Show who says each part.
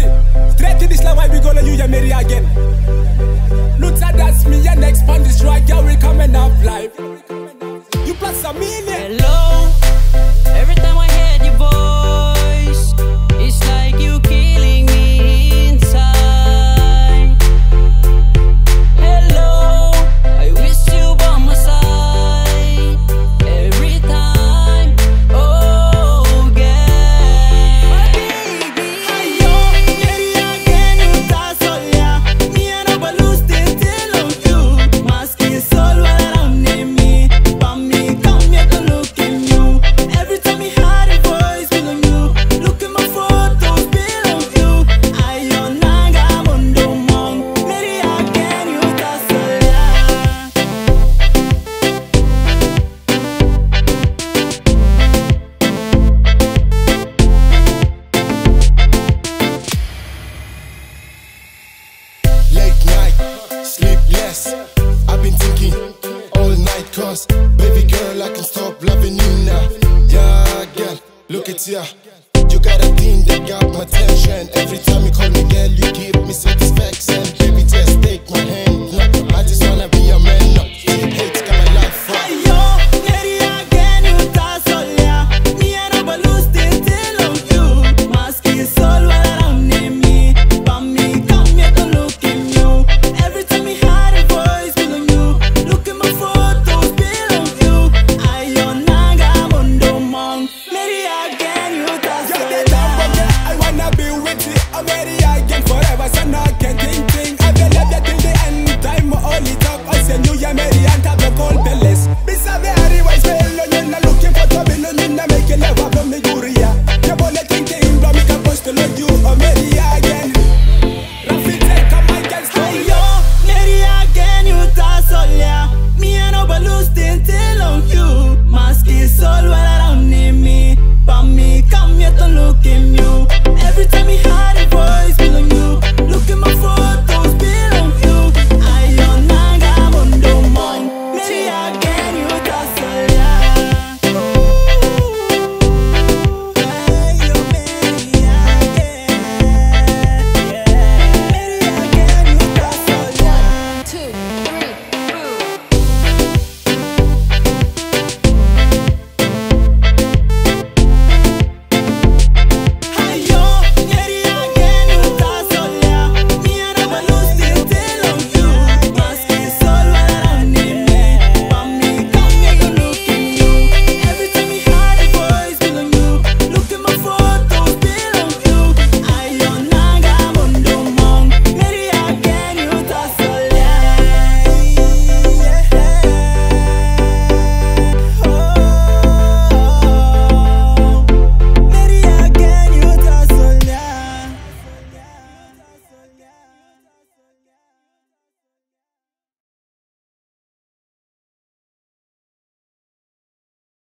Speaker 1: Straight to this line, why we gonna use your Mary again? Looks at that's me, and next on this right, yeah, we coming up live. You plus a million.
Speaker 2: Hello, every time I hear your voice, it's like you killing me inside. Hello, I wish you by my side every time. Oh, yeah. My baby,
Speaker 3: Ayo, Mary again, you ta sola. Me and I lose the tail of you. Maski sol around me. But me come here to look at you. Every time me hear a voice below you. Look at my photos below you. Ayo, naga mundo mong. Mary again, you ta sola.
Speaker 4: Late night, sleepless. I've been thinking all night, cause baby girl, I can't stop loving you now. Yeah, girl, look at ya. You got a thing that got my attention. Every time you call me girl, you give me satisfaction. Baby, just take my